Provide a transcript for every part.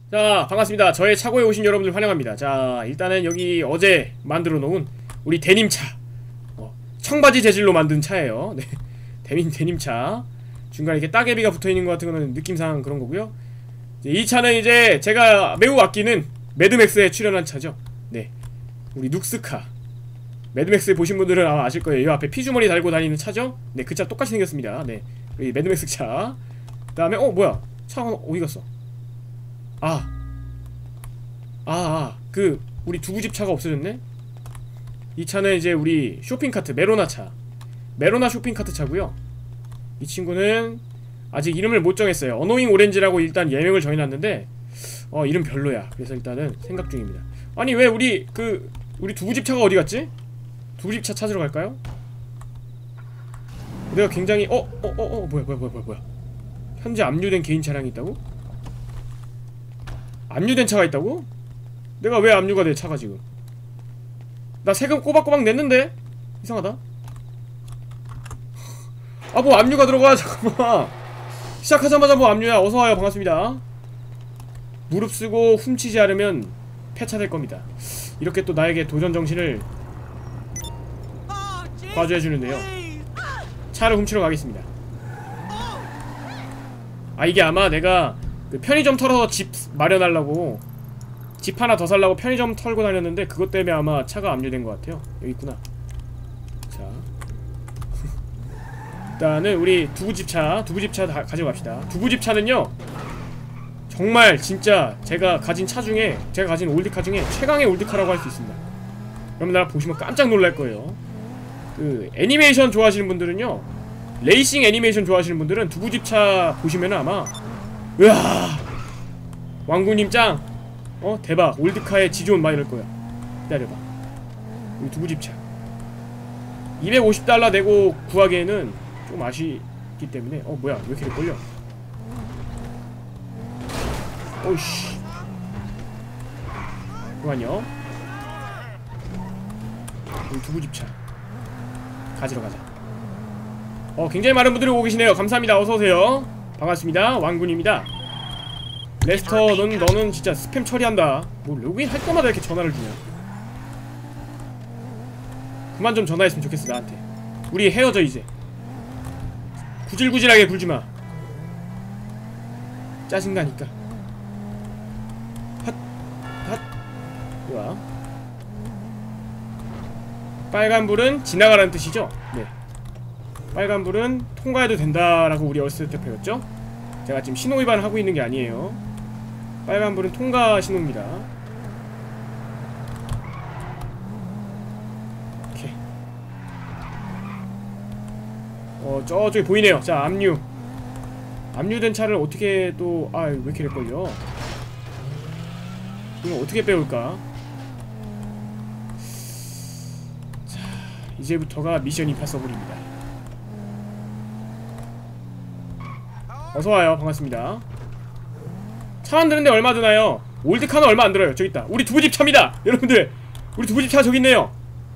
자, 반갑습니다. 저의 차고에 오신 여러분들 환영합니다. 자, 일단은 여기 어제 만들어 놓은 우리 데님차, 청바지 재질로 만든 차예요. 네, 데님차. 중간에 이렇게 따개비가 붙어있는 것 같은 거는 느낌상 그런 거고요. 이 차는 이제 제가 매우 아끼는 매드맥스에 출연한 차죠. 네, 우리 눅스카. 매드맥스 보신 분들은 아마 아실 거예요. 이 앞에 피주머니 달고 다니는 차죠. 네, 그 차 똑같이 생겼습니다. 네, 우리 매드맥스 차. 그 다음에 뭐야, 차가 어디 갔어? 그 우리 두부집 차가 없어졌네? 이 차는 이제 우리 쇼핑카트 메로나 차, 메로나 쇼핑카트 차고요. 이 친구는 아직 이름을 못 정했어요. 어노잉 오렌지라고 일단 예명을 정해놨는데 이름 별로야. 그래서 일단은 생각 중입니다. 아니 왜 우리 두부집 차가 어디 갔지? 두부집 차 찾으러 갈까요? 내가 굉장히 뭐야 현재 압류된 개인 차량이 있다고? 압류된 차가 있다고? 내가 왜 압류가 돼, 차가 지금? 나 세금 꼬박꼬박 냈는데? 이상하다. 뭐 압류가 들어가. 잠깐만. 시작하자마자 뭐 압류야. 어서와요. 반갑습니다. 무릎 쓰고 훔치지 않으면 폐차될 겁니다. 이렇게 또 나에게 도전정신을 과주해주는데요. 차를 훔치러 가겠습니다. 이게 아마 내가 그 편의점 털어서 집 마련하려고, 집 하나 더 살라고 편의점 털고 다녔는데 그것 때문에 아마 차가 압류된 것 같아요. 여기 있구나. 자, 일단은 우리 두부집차 가지고 갑시다. 두부집차는요, 정말 진짜 제가 가진 올드카 중에 최강의 올드카라고 할 수 있습니다. 여러분 나 보시면 깜짝 놀랄 거예요. 그 애니메이션 좋아하시는 분들은요, 레이싱 애니메이션 좋아하시는 분들은 두부집차 보시면은 아마 으아, 왕구님 짱! 대박, 올드카의 지존 막 이럴거야. 기다려봐. 우리 두부집차 250달러 내고 구하기에는 좀 아쉽기 때문에 뭐야, 왜 이렇게 걸려? 오이씨, 잠깐만요. 우리 두부집차 가지러 가자. 굉장히 많은 분들이 오고 계시네요. 감사합니다. 어서오세요. 반갑습니다. 왕군입니다. 레스터, 너는 진짜 스팸 처리한다. 뭐 로그인 할 때마다 이렇게 전화를 주냐. 그만 좀 전화했으면 좋겠어, 나한테. 우리 헤어져 이제. 구질구질하게 굴지마. 짜증나니까. 좋아. 빨간불은 지나가라는 뜻이죠? 네, 빨간불은 통과해도 된다라고 우리 어렸을 때 배웠죠? 제가 지금 신호위반을 하고 있는 게 아니에요. 빨간불은 통과 신호입니다. 오케이. 저쪽에 보이네요. 자, 압류된 차를 어떻게 또 왜 이렇게 걸려? 이거 어떻게 빼올까? 자, 이제부터가 미션 임파서블입니다. 어서와요. 반갑습니다. 차 만드는데 얼마 드나요? 올드카는 얼마 안 들어요. 저기 있다. 우리 두부집 차입니다. 여러분들, 우리 두부집 차 저기 있네요.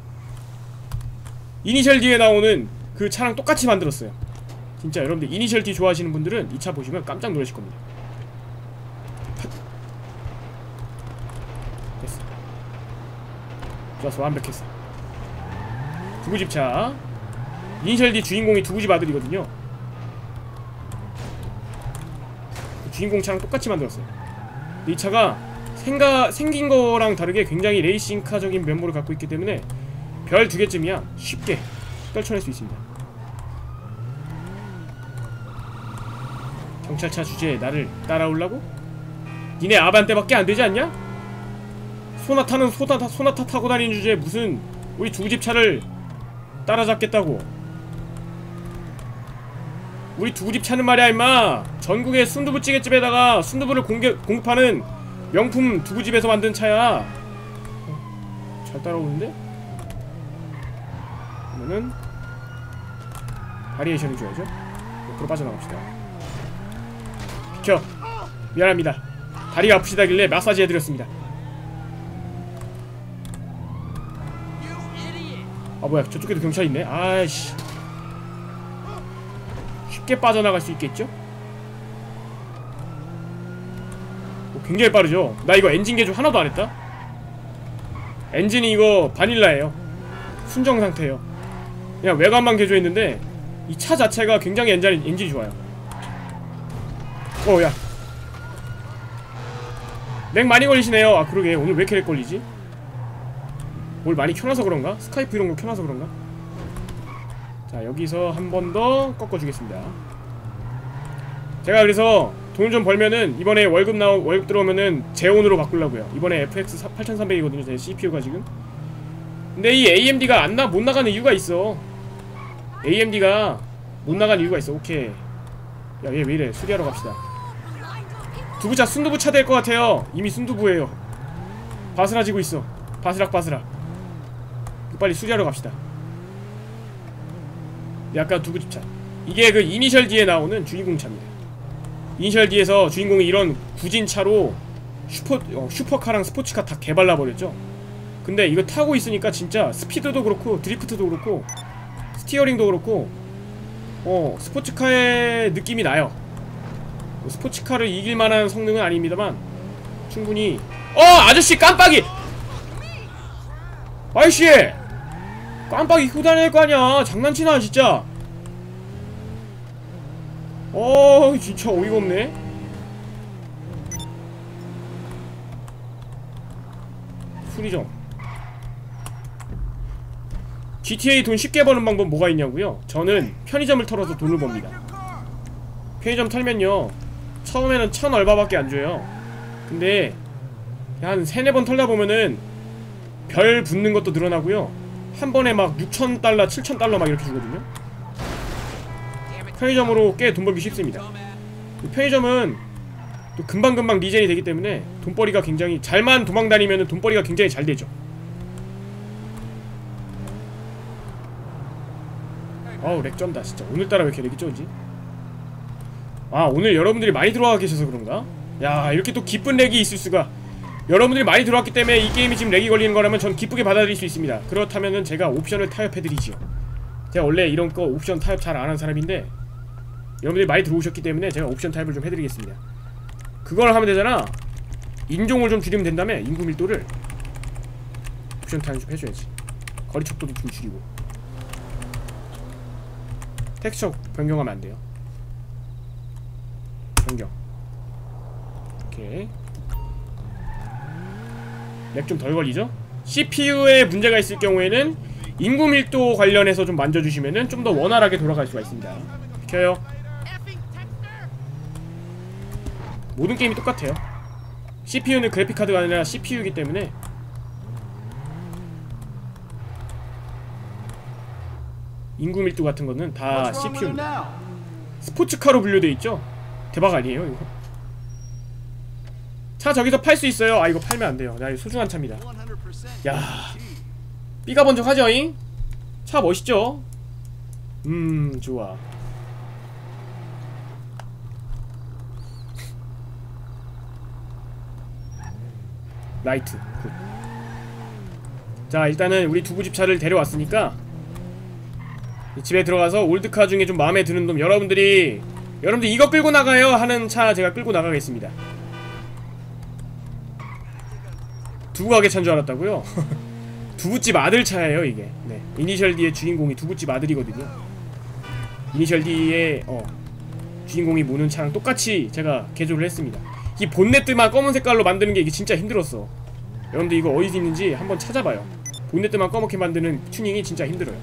이니셜 D에 나오는 그 차랑 똑같이 만들었어요. 진짜 여러분들 이니셜 D 좋아하시는 분들은 이 차 보시면 깜짝 놀라실 겁니다. 됐어. 좋았어. 완벽했어. 두부집 차. 이니셜 D 주인공이 두부집 아들이거든요. 주인공 차랑 똑같이 만들었어요. 이 차가 생긴 거랑 다르게 굉장히 레이싱카적인 면모를 갖고 있기 때문에 별 2개쯤이야 쉽게 떨쳐낼 수 있습니다. 경찰차 주제에 나를 따라오려고? 니네 아반떼밖에 안 되지 않냐? 소나타 타고 다니는 주제에 무슨 우리 두부집 차를 따라잡겠다고. 우리 두부집 차는 말이야 임마, 전국의 순두부찌개집에다가 순두부를 공급하는 명품 두부집에서 만든 차야. 잘 따라오는데? 그러면은 바리에이션을 줘야죠. 옆으로 빠져나갑시다. 비켜. 미안합니다. 다리가 아프시다길래 마사지 해드렸습니다. 뭐야, 저쪽에도 경찰 있네. 아이씨, 쉽게 빠져나갈 수 있겠죠? 굉장히 빠르죠. 나 이거 엔진 개조 하나도 안 했다. 엔진이 이거 바닐라예요. 순정 상태예요. 그냥 외관만 개조했는데 이 차 자체가 굉장히 엔진이 좋아요. 야 렉 많이 걸리시네요. 아 그러게 오늘 왜 이렇게 렉 걸리지? 뭘 많이 켜놔서 그런가? 스카이프 이런거 켜놔서 그런가? 자 여기서 한 번 더 꺾어주겠습니다. 제가 그래서 돈을 좀 벌면은 이번에 월급 들어오면은 제온으로 바꾸려고요. 이번에 FX 8300이거든요 제 CPU가 지금. 근데 이 AMD가 못 나가는 이유가 있어. AMD가 못 나가는 이유가 있어. 오케이. 야 얘 왜 이래. 수리하러 갑시다. 두부차 순두부차 될 것 같아요. 이미 순두부예요. 바스라지고 있어. 바스락. 빨리 수리하러 갑시다. 약간 두부차. 이게 그 이니셜 D에 나오는 주인공 차입니다. 이니셜 D에서 주인공이 이런 구진차로 슈퍼카랑 스포츠카 다 개발라버렸죠. 근데 이거 타고 있으니까 진짜 스피드도 그렇고 드리프트도 그렇고 스티어링도 그렇고 스포츠카의 느낌이 나요. 스포츠카를 이길만한 성능은 아닙니다만 충분히 아저씨 깜빡이! 아이씨! 깜빡이 끄고 다닐 거 아니야. 장난치나 진짜. 진짜 어이가 없네. 수리점. GTA 돈 쉽게 버는 방법 뭐가 있냐고요? 저는 편의점을 털어서 돈을 법니다. 편의점 털면요 처음에는 1000얼바밖에 안 줘요. 근데 한 3-4번 털다 보면은 별 붙는 것도 늘어나고요. 한 번에 막 6000달러, 7000달러 막 이렇게 주거든요. 편의점으로 꽤 돈 벌기 쉽습니다. 편의점은 또 금방금방 리젠이 되기 때문에 돈벌이가 굉장히 잘만 도망다니면 돈벌이가 굉장히 잘 되죠. 렉 쩐다 진짜. 오늘따라 왜 이렇게 렉이 쩐지? 오늘 여러분들이 많이 들어와 계셔서 그런가? 야 이렇게 또 기쁜 렉이 있을 수가. 여러분들이 많이 들어왔기 때문에 이 게임이 지금 렉이 걸리는 거라면 전 기쁘게 받아들일 수 있습니다. 그렇다면은 제가 옵션을 타협해드리지요. 제가 원래 이런 거 옵션 타협 잘 안 하는 사람인데 여러분들이 많이 들어오셨기 때문에 제가 옵션 타협을 좀 해드리겠습니다. 그걸 하면 되잖아. 인종을 좀 줄이면 된다며. 인구 밀도를 옵션 타협 좀 해줘야지. 거리 척도도 좀 줄이고. 텍스처 변경하면 안 돼요. 변경. 오케이. 렉 좀 덜 걸리죠? CPU에 문제가 있을 경우에는 인구 밀도 관련해서 좀 만져주시면은 좀 더 원활하게 돌아갈 수가 있습니다. 비켜요. 모든 게임이 똑같아요. CPU는 그래픽카드가 아니라 CPU이기 때문에 인구 밀도 같은 거는 다 CPU입니다. 스포츠카로 분류되어 있죠? 대박 아니에요 이거? 차 저기서 팔 수 있어요. 이거 팔면 안 돼요. 나 이거 소중한 차입니다. 야, 삐가 번쩍 하죠잉? 차 멋있죠? 좋아. 라이트 굿. 자 일단은 우리 두부집 차를 데려왔으니까 집에 들어가서 올드카 중에 좀 마음에 드는 놈 여러분들 이거 끌고 나가요 하는 차 제가 끌고 나가겠습니다. 두부가게 차인 줄 알았다고요? 두부집 아들 차예요 이게. 네. 이니셜 D의 주인공이 두부집 아들이거든요. 이니셜 D의 주인공이 모는 차랑 똑같이 제가 개조를 했습니다. 이 본네트만 검은 색깔로 만드는 게 이게 진짜 힘들었어. 여러분들 이거 어디 있는지 한번 찾아봐요. 본네트만 검게 만드는 튜닝이 진짜 힘들어요.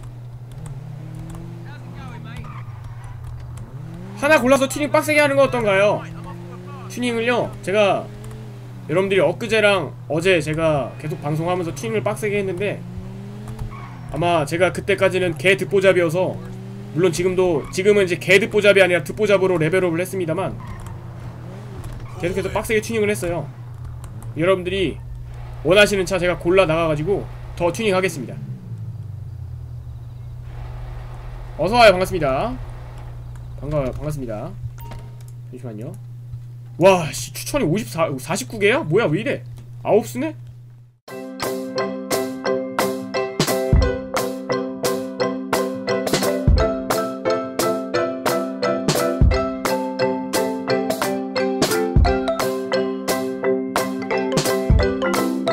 하나 골라서 튜닝 빡세게 하는 거 어떤가요? 튜닝을요 제가 여러분들이 엊그제랑 어제 제가 계속 방송하면서 튜닝을 빡세게 했는데 아마 제가 그때까지는 개 듣보잡이어서 물론 지금은 이제 개 듣보잡이 아니라 듣보잡으로 레벨업을 했습니다만 계속해서 빡세게 튜닝을 했어요. 여러분들이 원하시는 차 제가 골라 나가가지고 더 튜닝 하겠습니다. 어서와요. 반갑습니다. 반갑습니다. 잠시만요. 와, 씨, 추천이 49개야? 뭐야, 왜 이래? 9수네? 안녕.